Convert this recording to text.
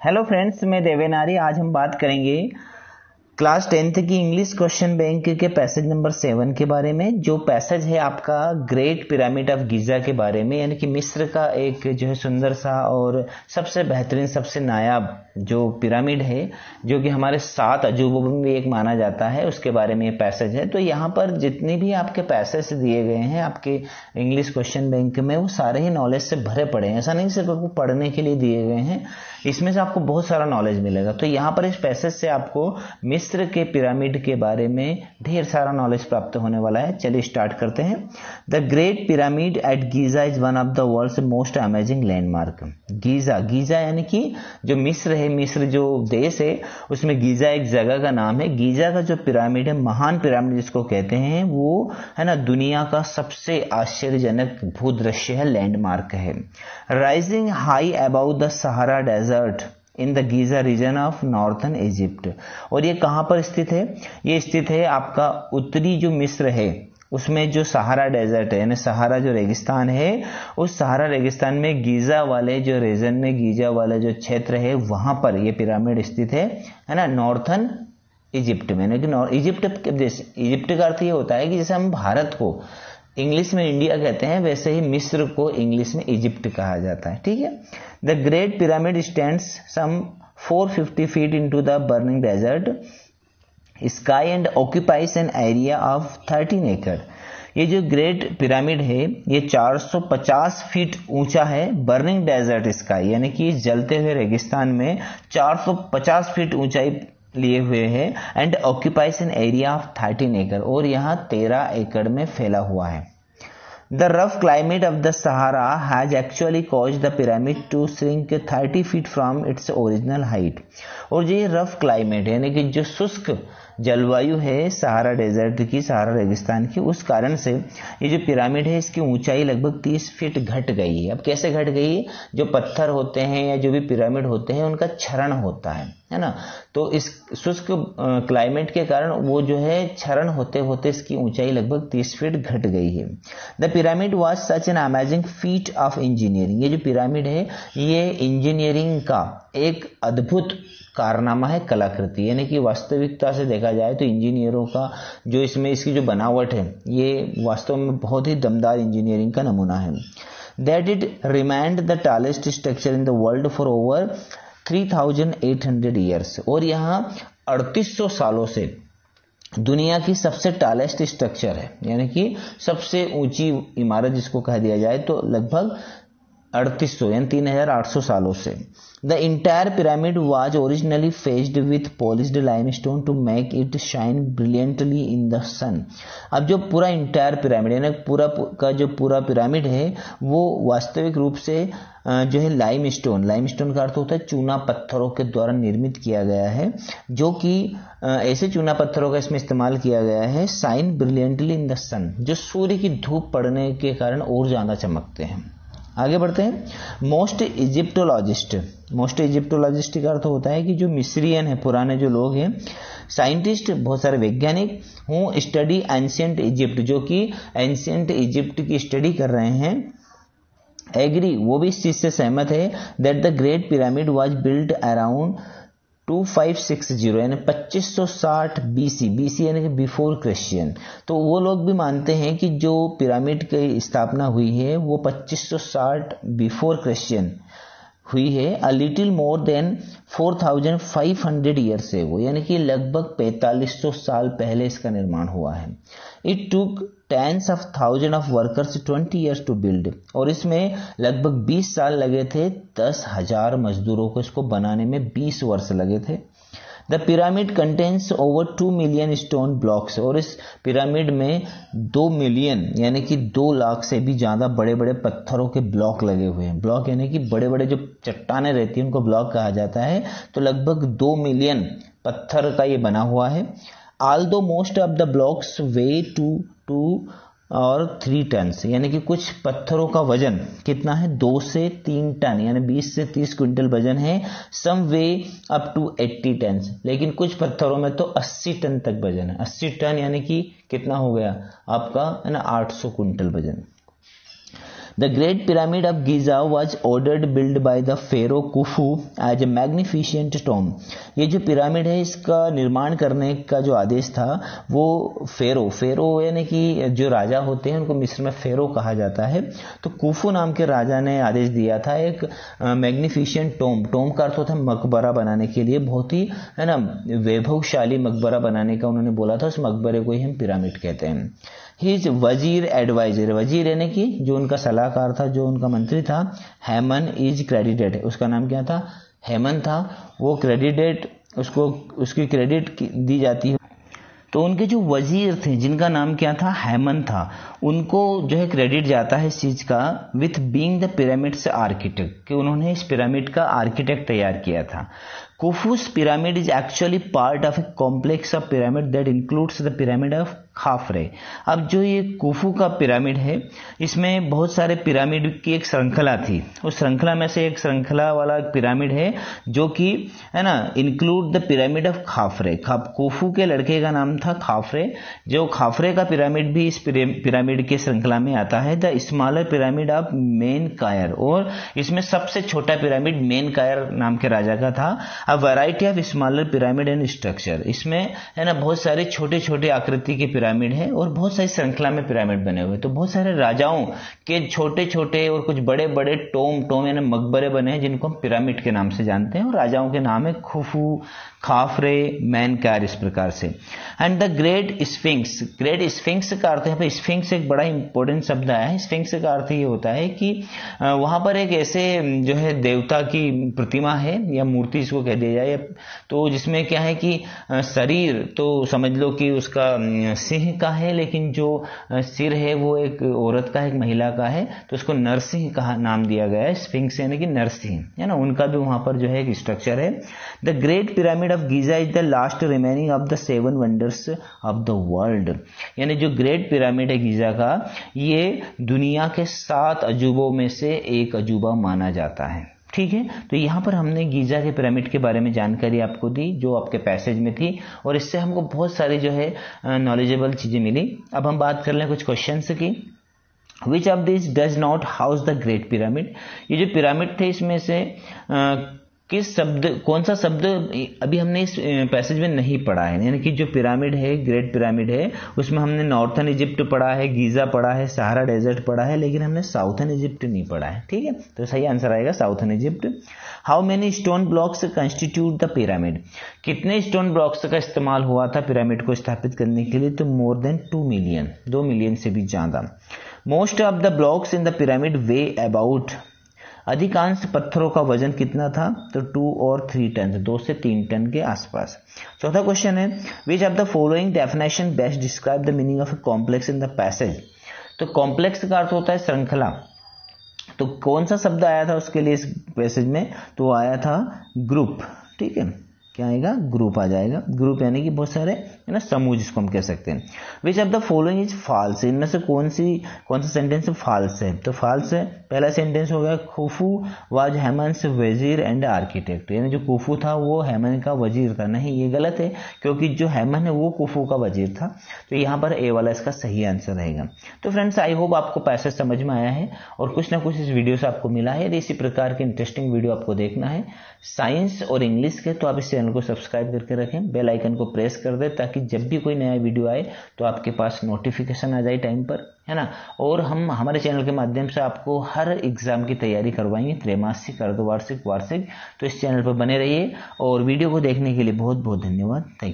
Hello friends, मैं देवेनारी। आज हम बात करेंगे क्लास 10th की इंग्लिश क्वेश्चन बैंक के पैसेज नंबर 7 के बारे में। जो पैसेज है आपका ग्रेट पिरामिड ऑफ गीजा के बारे में, यानी कि मिस्र का एक जो है सुंदर सा और सबसे बेहतरीन, सबसे नायाब जो पिरामिड है, जो कि हमारे 7 अजूबों में भी एक माना जाता है, उसके बारे में ये पैसेज है। तो यहाँ पर जितने भी आपके पैसेज दिए गए हैं आपके इंग्लिश क्वेश्चन बैंक में, वो सारे ही नॉलेज से भरे पड़े हैं। ऐसा नहीं सिर्फ आपको पढ़ने के लिए दिए गए हैं, इसमें से आपको बहुत सारा नॉलेज मिलेगा। तो यहाँ पर इस पैसेज से आपको मिस्र के पिरामिड के बारे में ढेर सारा नॉलेज प्राप्त होने वाला है। चलिए स्टार्ट करते हैं। The great pyramid at Giza is one of the world's most amazing landmark. Giza यानी कि जो मिस्र है, मिस्र जो देश है, उसमें गीजा एक जगह का नाम है। गीजा का जो पिरामिड है, महान पिरामिड जिसको कहते हैं, वो है ना दुनिया का सबसे आश्चर्यजनक भूदृश्य है, लैंडमार्क है। Rising high about the Sahara desert in the Giza region of northern Egypt. और ये कहां पर स्थित है? ये स्थित है आपका उत्तरी जो मिस्र है, उसमें जो सहारा डेजर्ट है, यानी सहारा जो रेगिस्तान है, उस सहारा रेगिस्तान में गीजा वाले जो रीजन में, गीजा वाला जो क्षेत्र है, वहां पर ये पिरामिड स्थित है ना, नॉर्थन इजिप्ट में। यानी कि इजिप्ट का अर्थ ये होता है कि जैसे हम भारत को इंग्लिश में इंडिया कहते हैं, वैसे ही मिस्र को इंग्लिश में इजिप्ट कहा जाता है। ठीक है। The great pyramid stands some 450 feet into the burning desert sky and occupies an area of 13 एकड़। ये जो ग्रेट पिरामिड है, ये 450 फीट ऊंचा है, बर्निंग डेजर्ट स्काई यानी कि जलते हुए रेगिस्तान में 450 फीट ऊंचाई लिए हुए है, and occupies an area of 13 एकड़, और यहाँ 13 एकड़ में फैला हुआ है। The rough climate of the Sahara has actually caused the pyramid to shrink 30 feet from its original height. और ये रफ क्लाइमेट यानी कि जो शुष्क जलवायु है सहारा डेजर्ट की, सहारा रेगिस्तान की, उस कारण से ये जो पिरामिड है, इसकी ऊंचाई लगभग 30 फीट घट गई है। अब कैसे घट गई है? जो पत्थर होते हैं या जो भी पिरामिड होते हैं, उनका क्षरण होता है ना। तो इस शुष्क क्लाइमेट के कारण वो जो है क्षरण होते होते इसकी ऊंचाई लगभग 30 फीट घट गई है। The pyramid was such an amazing feat of engineering. ये जो पिरामिड है, ये इंजीनियरिंग का एक अद्भुत कारनामा है, कलाकृति। यानी कि वास्तविकता से देखा जाए तो इंजीनियरों का जो इसमें इसकी जो बनावट है, ये वास्तव में बहुत ही दमदार इंजीनियरिंग का नमूना है। That it remained the tallest structure in the world for over 3800 years. और यहाँ 3800 सालों से दुनिया की सबसे टॉलेस्ट स्ट्रक्चर है, यानी कि सबसे ऊंची इमारत जिसको कह दिया जाए, तो लगभग 3800 यानी 3800 सालों से। The entire pyramid was originally faced with polished limestone to make it shine brilliantly in the sun. अब जो पूरा इंटायर पिरामिड यानी पूरा का जो पूरा पिरामिड है, वो वास्तविक रूप से जो है लाइमस्टोन का अर्थ होता है चूना पत्थरों के द्वारा निर्मित किया गया है, जो कि ऐसे चूना पत्थरों का इसमें इस्तेमाल किया गया है, shine brilliantly in the sun, जो सूर्य की धूप पड़ने के कारण और ज्यादा चमकते हैं। आगे बढ़ते हैं। मोस्ट इजिप्टोलॉजिस्ट का अर्थ होता है कि जो मिस्रियन है, पुराने जो लोग हैं, साइंटिस्ट, बहुत सारे वैज्ञानिक हूँ, स्टडी एंशिएंट इजिप्ट, जो कि एंशिएंट इजिप्ट की स्टडी कर रहे हैं, एग्री, वो भी इस चीज से सहमत है, that the great pyramid was built around 2560 यानी 2560 बीसी यानी कि बिफोर क्रिश्चियन। तो वो लोग भी मानते हैं कि जो पिरामिड की स्थापना हुई है वो 2560 बिफोर क्रिश्चियन हुई है। A little more than 4500 years से वो, यानी कि लगभग 4500 साल पहले इसका निर्माण हुआ है। It took tens of thousands of workers 20 years to build. और इसमें लगभग 20 साल लगे थे, 10,000 मजदूरों को इसको बनाने में 20 वर्ष लगे थे। The pyramid contains over 2 million stone blocks. और इस पिरामिड में 2 मिलियन यानी कि 2 लाख से भी ज्यादा बड़े बड़े पत्थरों के ब्लॉक लगे हुए हैं। ब्लॉक यानी कि बड़े बड़े जो चट्टाने रहती हैं उनको ब्लॉक कहा जाता है। तो लगभग 2 मिलियन पत्थर का ये बना हुआ है। Although most of the blocks weigh 2 और 3 टन, यानी कि कुछ पत्थरों का वजन कितना है? 2 से 3 टन, यानी 20 से 30 क्विंटल वजन है। Some weigh up to 80 tons, लेकिन कुछ पत्थरों में तो 80 टन तक वजन है। 80 टन यानी कि कितना हो गया आपका, है ना, 800 क्विंटल वजन। The great pyramid of Giza was ordered build by the pharaoh Khufu as a magnificent tomb. ये जो पिरामिड है इसका निर्माण करने का जो आदेश था वो फेरो यानी कि जो राजा होते हैं उनको मिस्र में फेरो कहा जाता है। तो कुफू नाम के राजा ने आदेश दिया था एक मैग्निफिशिएंट टॉम का अर्थ होता है मकबरा बनाने के लिए, बहुत ही है ना वैभवशाली मकबरा बनाने का उन्होंने बोला था। उस मकबरे को ही हम पिरामिड कहते हैं। हिज वजीर एडवाइजर, वजीर यानी कि जो उनका सलाहकार था, जो उनका मंत्री था, हेमन इज क्रेडिटेड, उसका नाम क्या था, हेमन था, वो क्रेडिटेड, उसको उसकी क्रेडिट दी जाती है। तो उनके जो वजीर थे जिनका नाम क्या था, हेमन था, उनको जो है क्रेडिट जाता है इस चीज का with being the pyramid's architect, कि उन्होंने इस पिरामिड का आर्किटेक्ट तैयार किया था। Khufu's pyramid is actually part of a complex of pyramid that includes the pyramid of Khafre. अब जो ये कुफू का पिरामिड है इसमें बहुत सारे पिरामिड की एक श्रृंखला थी, उस श्रृंखला में से एक श्रृंखला वाला पिरामिड है जो कि है ना include the pyramid of Khafre. Khufu के लड़के का नाम था खाफरे, जो खाफरे का पिरामिड भी इस पिरामिड के श्रृंखला में आता है। The smaller pyramid of Menkaure, और इसमें सबसे छोटा पिरामिड मेनकायर नाम के राजा का था। A variety of smaller pyramid and structure, इसमें है ना बहुत सारे छोटे छोटे आकृति के पिरामिड है और बहुत सारी श्रृंखला में पिरामिड बने हुए। तो बहुत सारे राजाओं के छोटे छोटे और कुछ बड़े बड़े टोम यानी मकबरे बने हैं जिनको हम पिरामिड के नाम से जानते हैं, और राजाओं के नाम है खुफू, खाफरे, मेनकायर, इस प्रकार से। And the great sphinx, great sphinx का अर्थ है, स्फिंक्स एक बड़ा इंपॉर्टेंट शब्द आया है। स्फिंक्स का अर्थ ये होता है कि वहां पर एक ऐसे जो है देवता की प्रतिमा है या मूर्ति इसको कह दिया जाए, तो जिसमें क्या है कि शरीर तो समझ लो कि उसका सिंह का है, लेकिन जो सिर है वो एक औरत का, एक महिला का है, तो उसको नरसिंह का नाम दिया गया है। स्फिंक्स यानी कि नरसिंह है ना, उनका भी वहां पर जो है एक स्ट्रक्चर है। The great pyramid of Giza is the last remaining of the 7 wonders of the world, यानी जो ग्रेट पिरामिड है गीजा का, ये दुनिया के 7 अजूबों में से एक अजूबा माना जाता है। ठीक है, तो यहां पर हमने गीजा के पिरामिड के बारे में जानकारी आपको दी जो आपके पैसेज में थी, और इससे हमको बहुत सारी जो है नॉलेजेबल चीजें मिली। अब हम बात कर लें कुछ क्वेश्चंस की। Which of this does not house the great pyramid, ये जो पिरामिड थे इसमें से किस शब्द, कौन सा शब्द अभी हमने इस पैसेज में नहीं पढ़ा है, यानी कि जो पिरामिड है, ग्रेट पिरामिड है, उसमें हमने नॉर्थन इजिप्ट पढ़ा है, गीजा पढ़ा है, सहारा डेजर्ट पढ़ा है, लेकिन हमने साउथन इजिप्ट नहीं पढ़ा है। ठीक है, तो सही आंसर आएगा southern Egypt. How many stone blocks constitute the pyramid, कितने स्टोन ब्लॉक्स का इस्तेमाल हुआ था पिरामिड को स्थापित करने के लिए, तो मोर देन 2 मिलियन, 2 मिलियन से भी ज्यादा। Most of the blocks in the pyramid weigh about, अधिकांश पत्थरों का वजन कितना था, तो 2 और 3 टन, 2 से 3 टन के आसपास। चौथा क्वेश्चन है which of the following definition best describe the meaning of a complex in the passage. तो कॉम्प्लेक्स का अर्थ होता है श्रृंखला, तो कौन सा शब्द आया था उसके लिए इस पैसेज में, तो आया था ग्रुप। ठीक है, क्या आएगा, ग्रुप आ जाएगा। ग्रुप यानी कि बहुत सारे है ना समूह, जिसको हम कह सकते हैं। Which of the following is false, इनमें से कौन सा सेंटेंस फॉल्स है, तो फॉल्स है पहला सेंटेंस हो गया खुफू वाज हेमन्स वजीर एंड आर्किटेक्ट, यानी जो कुफू था वो हेमन का वजीर था। नहीं, ये गलत है, क्योंकि जो हेमन है वो कुफू का वजीर था, तो यहाँ पर ए वाला इसका सही आंसर रहेगा। तो फ्रेंड्स, आई होप आपको पैसेज समझ में आया है और कुछ ना कुछ इस वीडियो से आपको मिला है। यदि इसी प्रकार के इंटरेस्टिंग वीडियो आपको देखना है साइंस और इंग्लिश के, तो आप इस चैनल को सब्सक्राइब करके रखें, बेल आइकन को प्रेस कर दें, ताकि जब भी कोई नया वीडियो आए तो आपके पास नोटिफिकेशन आ जाए टाइम पर, है ना। और हम हमारे चैनल के माध्यम से आपको हर एग्जाम की तैयारी करवाएंगे, त्रैमासिक, अर्धवार्षिक, वार्षिक। तो इस चैनल पर बने रहिए और वीडियो को देखने के लिए बहुत बहुत धन्यवाद। Thank you.